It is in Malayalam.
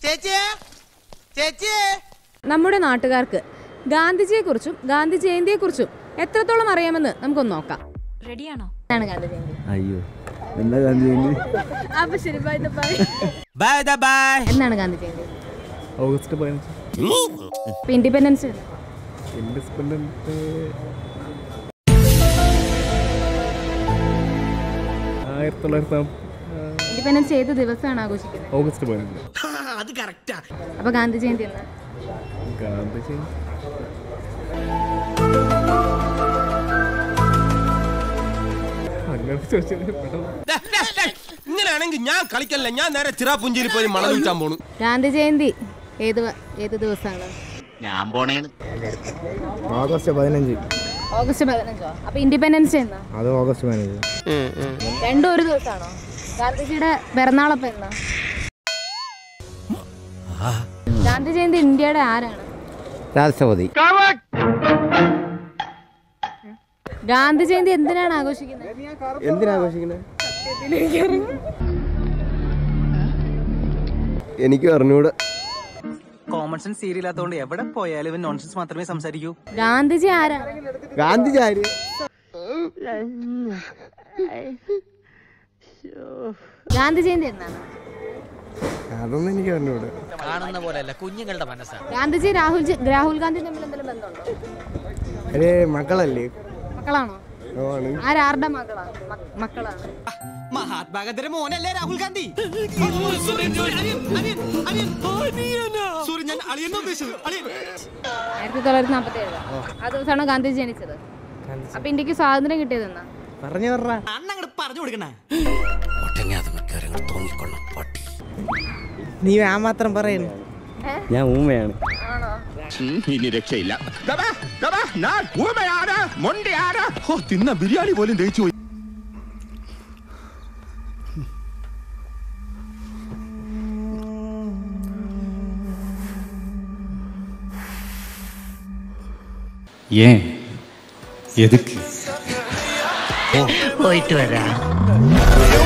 നമ്മുടെ നാട്ടുകാർക്ക് ഗാന്ധിജിയെക്കുറിച്ചും ഗാന്ധി ജയന്തിയെക്കുറിച്ചും എത്രത്തോളം അറിയാമെന്ന് നമുക്കൊന്ന് നോക്കാം. റെഡിയാണോ? എന്താണ് ഗാന്ധി ജയന്തി? അയ്യോ, എന്താ ഗാന്ധി ജയന്തി? അപ്പൊ ശരി, ബൈ ബൈ. എന്താണ് Gandhi Jayanti? August 15. Independence independence ഏത് ദിവസമാണ് ആഘോഷിക്കുന്നത്? ഓഗസ്റ്റ് 15. അത് കറക്റ്റാ. അപ്പൊ ഗാന്ധി ജയന്തി എന്നാ? ഗാന്ധി ജയന്തി ഇങ്ങനെയാണെങ്കിൽ ഞാൻ കളിക്കല്ല, ഞാൻ നേരെ ചിറാപുഞ്ചിയിൽ പോയി മണം വിൽക്കാൻ പോണു. ഗാന്ധി ജയന്തി ഏത് ദിവസമാണ്? ഞാൻ പോണേന്ന് ഓഗസ്റ്റ് 15. ഓഗസ്റ്റ് 15. അപ്പൊ ഇൻഡിപെൻഡൻസ് എന്നാ? അത് ഓഗസ്റ്റ് 15. രണ്ടും ഒരു ദിവസമാണോ? ഗാന്ധിജിയുടെ പിറന്നാളപ്പം എന്നാ? ഗാന്ധി ജയന്തി ഇന്ത്യയുടെ ആരാണ്? രാഷ്ട്രപതി. ഗാന്ധി ജയന്തി എന്തിനാണ് ആഘോഷിക്കുന്നത്? എനിക്ക് അറിഞ്ഞൂടെ. കോമൺ സെൻസ് സീരിയലാത്തോണ്ട് എവിടെ പോയാലും ഇവൻ നോൺസെൻസ് മാത്രമേ സംസാരിക്കൂ. ഗാന്ധിജി ആരാണ്? ഗാന്ധിജി ആര്? ഗാന്ധി ജയന്തി എന്നാണ്? അതൊന്നും എനിക്ക് അറിഞ്ഞൂടെ. കാണുന്ന പോലെയല്ല, കുഞ്ഞുങ്ങളുടെ മനസ്സാണ്. ഗാന്ധിജി രാഹുൽ ഗാന്ധി തമ്മിൽ എന്തെങ്കിലും ബന്ധമുണ്ടോ? മക്കളല്ലേ? മക്കളാണോ? ആരുടെ മക്കളാണ്? മഹാത്മാഗാന്ധിയുടെ മോനല്ലേ രാഹുൽ ഗാന്ധി? 1947 ആ ദിവസമാണോ ഗാന്ധിജി ജനിച്ചത്? അപ്പൊ ഇന്ത്യക്ക് സ്വാതന്ത്ര്യം കിട്ടിയതെന്നാ? പറഞ്ഞു കൊടുക്കണ നീ ആ മാത്രം പറയുന്നു. ഞാൻ ഊമയാണ്. ഇനി രക്ഷയില്ല. തിന്ന ബിരിയാണി പോലും ദഹിച്ചു പോയി. പോയിട്ട് വരാം.